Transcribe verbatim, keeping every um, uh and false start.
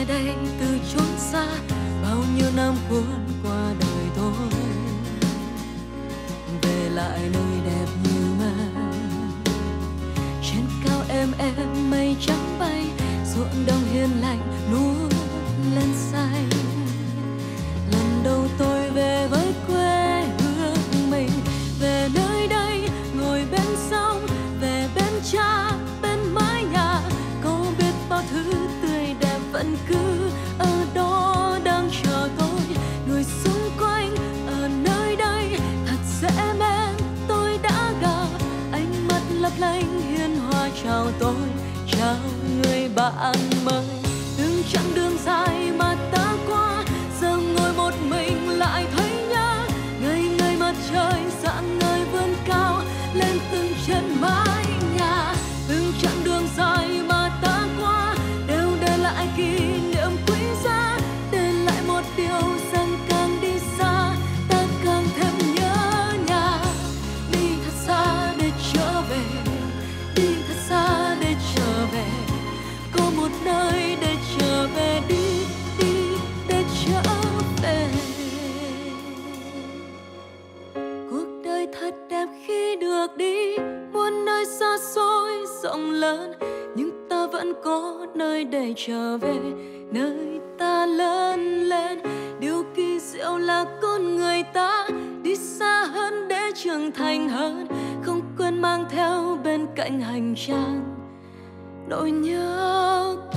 đây từ chốn xa, bao nhiêu năm cuốn qua đời tôi, về lại nơi đẹp như mơ. Trên cao êm êm mây trắng bay, ruộng đồng hiền lành núi lên xanh. Lần đầu tôi về với quê hương mình, về nơi đây ngồi bên sông, về bên cha bên mái nhà. Có biết bao thứ tươi đẹp vẫn cứ ở đó đang chờ tôi. Người xung quanh ở nơi đây thật dễ mến, tôi đã gặp ánh mắt lấp lánh hiền hòa chào tôi, chào người bạn mới. Từng chặng đường dài mà ta qua, giờ ngồi một mình lại thấy nhớ. Ngây ngây mặt trời dạng ngời vươn cao lên từng chân mái nhà. Từng chặng đường dài mà ta qua đều để lại kỷ niệm quý giá, để lại một điều rằng càng đi xa ta càng thêm nhớ nhà. Đi thật xa để trở về, đi thật xa để trở về, có một nơi để trở về. Đi đi để trở về. Cuộc đời thật đẹp khi được đi muôn nơi xa xôi rộng lớn, nhưng ta vẫn có nơi để trở về, nơi ta lớn lên. Điều kỳ diệu là con người ta đi xa hơn để trưởng thành hơn, không quên mang theo bên cạnh hành trang nỗi nhớ